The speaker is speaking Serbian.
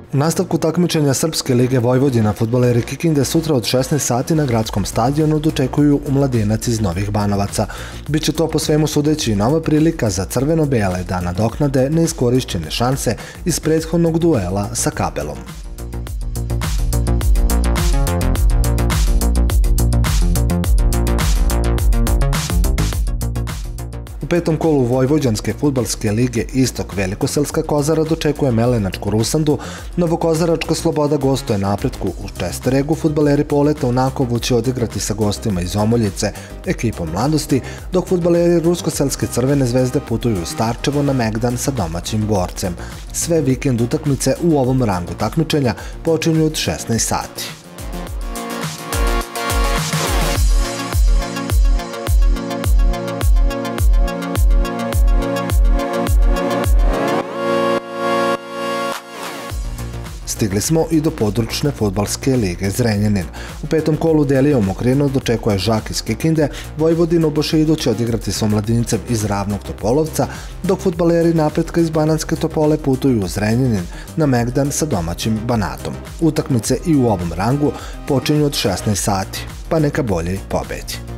U nastavku takmičenja Srpske lige Vojvodina fudbaleri Kikinde sutra od 16 sati na gradskom stadionu dočekuju Mladenac iz Novih Banovaca. Biće to po svemu sudeći nova prilika za crveno-bele da nadoknade neiskorišćene šanse iz prethodnog duela sa Kabelom. U petom kolu Vojvođanske fudbalske lige Istok Velikoselska Kozara dočekuje Melenačku Rusandu, Novokozaračka Sloboda gostuje Napretku u Česteregu, fudbaleri Poleta u Nakovu će odigrati sa gostima iz Omoljice, ekipom Mladosti, dok fudbaleri Ruskoselske Crvene zvezde putuju u Starčevo na Megdan sa domaćim Borcem. Sve vikend utakmice u ovom rangu takmičenja počinju od 16 sati. Stigli smo i do područne fudbalske lige Zrenjanin. U petom kolu Delijom Mokrinu dočekuje Žak iz Kikinde, Vojvodinu u Bošidu će odigrati sa Omladincem iz Ravnog Topolovca, dok fudbaleri Napretka iz Banatske Topole putuju u Zrenjanin na Megdan sa domaćim Banatom. Utakmice i u ovom rangu počinju od 16 sati, pa neka bolje pobedi.